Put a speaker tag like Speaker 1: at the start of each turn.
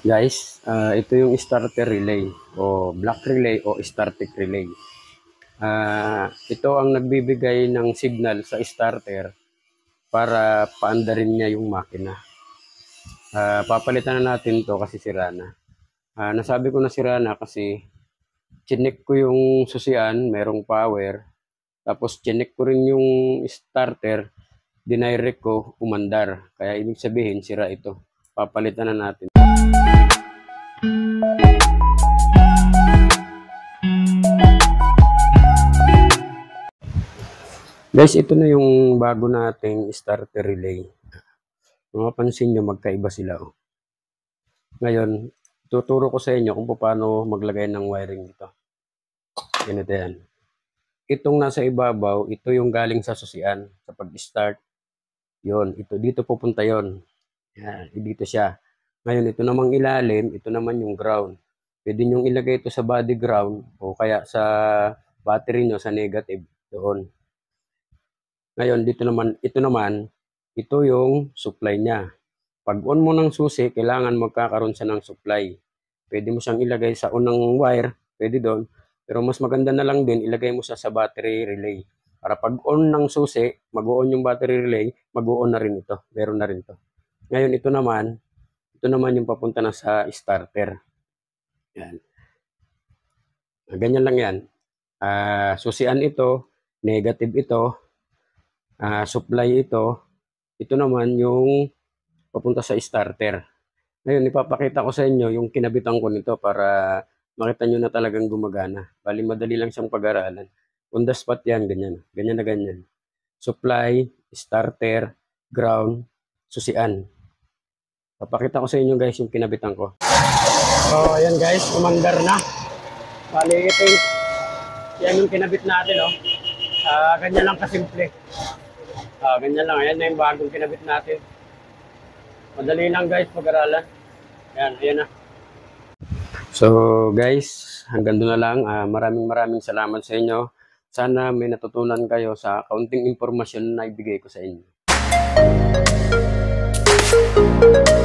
Speaker 1: Guys, ito yung starter relay o black relay o static relay. Ito ang nagbibigay ng signal sa starter para paandarin niya yung makina. Papalitan na natin to kasi sira na. Nasabi ko na sira na kasi chinek ko yung susian, merong power. Tapos chinek ko rin yung starter, dinirect ko, umandar. Kaya ibig sabihin, sira ito. Papalitan na natin. Guys, ito na yung bago nating starter relay. Mapapansin nyo, magkaiba sila. Ngayon, tuturo ko sa inyo kung paano maglagay ng wiring dito. Ganito yan. Itong nasa ibabaw, ito yung galing sa susian. Sa pag-start, yun. Ito, dito pupunta yon. Yan, dito siya. Ngayon, ito namang ilalim, ito naman yung ground. Pwede nyo ilagay ito sa body ground o kaya sa battery nyo sa negative. Doon. Ngayon, ito yung supply niya. Pag on mo ng susi, kailangan magkakaroon siya ng supply. Pwede mo siyang ilagay sa unang wire, pwede doon. Pero mas maganda na lang din, ilagay mo siya sa battery relay. Para pag on ng susi, mag-on yung battery relay, mag-on na rin ito. Meron na rin ito. Ngayon, ito naman yung papunta na sa starter. Yan. Ganyan lang yan. Susian ito, negative ito, supply ito naman yung papunta sa starter. Ngayon, ipapakita ko sa inyo yung kinabitan ko nito para makita nyo na talagang gumagana. Bali, madali lang siyang pag-aralan. On the spot yan, ganyan. Ganyan na ganyan. Supply, starter, ground, susian. Papakita ko sa inyo guys yung kinabitan ko. So, ayan guys, kumandar na. Bali, yan yung kinabit natin, oh. Ganyan lang kasimple. Ganyan lang. Ayan na yung bagong kinabit natin. Madali lang guys pag-aralan. Ayan na. So guys, hanggang doon na lang. Maraming salamat sa inyo. Sana may natutunan kayo sa kaunting impormasyon na ibigay ko sa inyo.